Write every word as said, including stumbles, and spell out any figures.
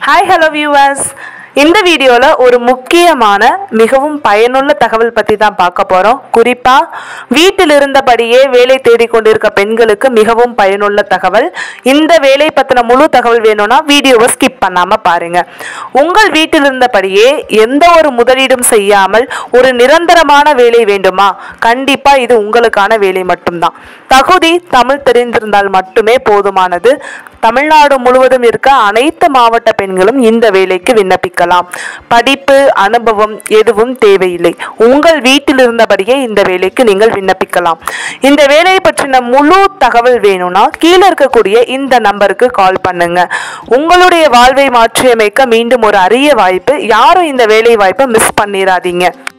Hi, hello viewers. இந்த வீடியோல ஒரு முக்கியமான மிகவும் பயனுள்ள தகவல் பத்தி தான் பார்க்க போறோம். குறிப்பா வீட்டில் இருந்தபடியே வேலை தேடி கொண்டிருக்க பெண்களுக்கு மிகவும் பயனுள்ள தகவல். இந்த வேலை பத்தின முழு தகவல் வேணும்னா வீடியோவை ஸ்கிப் பண்ணாம பாருங்க. உங்கள் வீட்டில் இருந்தபடியே எந்த ஒரு முதலீடும் செய்யாமல் ஒரு நிரந்தரமான வேலை வேண்டுமா? கண்டிப்பா இது உங்களுக்கான வேலை மட்டும்தான். தகுதி தமிழ் தெரிந்திருந்தால் மட்டுமே போதுமானது. தமிழ்நாடு முழுவதும் இருக்க அனைத்து மாவட்ட பெண்களும் இந்த வேலைக்கு விண்ணப்பிக்கலாம். படிப்பு அனுபவம் எதுவும் தேவையில்லை. உங்கள் வீட்டில் இருந்தபடியே இந்த வேலைக்கு நீங்கள் விண்ணப்பிக்கலாம். இந்த வேலையை பற்றின முழு தகவல் வேணும்னா கீழே இருக்கக்கூடிய இந்த நம்பருக்கு கால் பண்ணுங்க. உங்களுடைய வாழ்வை மாற்றியமைக்க மீண்டும் ஒரு அரிய வாய்ப்பு. யாரும் இந்த வேலை வாய்ப்பை மிஸ் பண்ணிடாதீங்க.